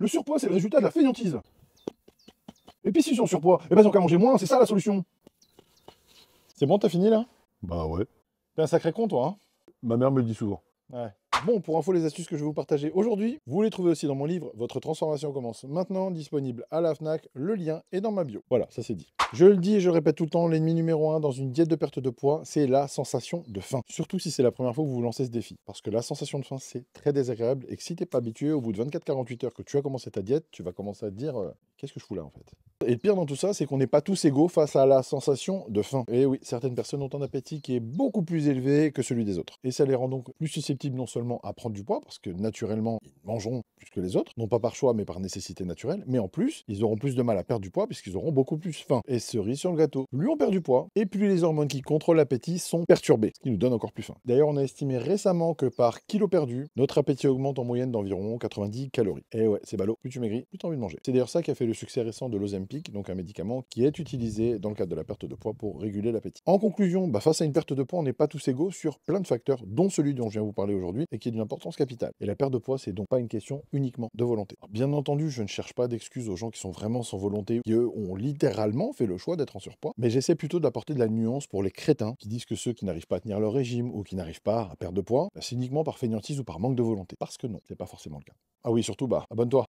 Le surpoids, c'est le résultat de la fainéantise. Et puis si ils sont en surpoids, eh ben ils ont qu'à manger moins, c'est ça la solution. C'est bon, t'as fini là? Bah ouais. T'es un sacré con, toi, hein? Ma mère me le dit souvent. Ouais. Bon, pour info, les astuces que je vais vous partager aujourd'hui, vous les trouvez aussi dans mon livre Votre transformation commence maintenant, disponible à la FNAC, le lien est dans ma bio. Voilà, ça c'est dit. Je le dis et je le répète tout le temps, l'ennemi numéro 1 dans une diète de perte de poids, c'est la sensation de faim. Surtout si c'est la première fois que vous vous lancez ce défi. Parce que la sensation de faim, c'est très désagréable et que si t'es pas habitué, au bout de 24-48 heures que tu as commencé ta diète, tu vas commencer à te dire qu'est-ce que je fous là en fait? Et le pire dans tout ça, c'est qu'on n'est pas tous égaux face à la sensation de faim. Et oui, certaines personnes ont un appétit qui est beaucoup plus élevé que celui des autres. Et ça les rend donc plus susceptibles non seulement à prendre du poids, parce que naturellement, ils mangeront plus que les autres, non pas par choix, mais par nécessité naturelle, mais en plus, ils auront plus de mal à perdre du poids, puisqu'ils auront beaucoup plus faim. Et cerise sur le gâteau, plus on perd du poids, et plus les hormones qui contrôlent l'appétit sont perturbées, ce qui nous donne encore plus faim. D'ailleurs, on a estimé récemment que par kilo perdu, notre appétit augmente en moyenne d'environ 90 calories. Et ouais, c'est ballot, plus tu maigris, plus tu as envie de manger. C'est d'ailleurs ça qui a fait le succès récent de l'Ozempic, donc un médicament qui est utilisé dans le cadre de la perte de poids pour réguler l'appétit. En conclusion, face à une perte de poids, on n'est pas tous égaux sur plein de facteurs, dont celui dont je viens vous parler aujourd'hui et qui est d'une importance capitale. Et la perte de poids, c'est donc pas une question uniquement de volonté. Alors, bien entendu, je ne cherche pas d'excuses aux gens qui sont vraiment sans volonté, qui eux ont littéralement fait le choix d'être en surpoids, mais j'essaie plutôt d'apporter de la nuance pour les crétins qui disent que ceux qui n'arrivent pas à tenir leur régime ou qui n'arrivent pas à perdre de poids, c'est uniquement par fainéantise ou par manque de volonté. Parce que non, c'est pas forcément le cas. Ah oui, surtout, abonne-toi.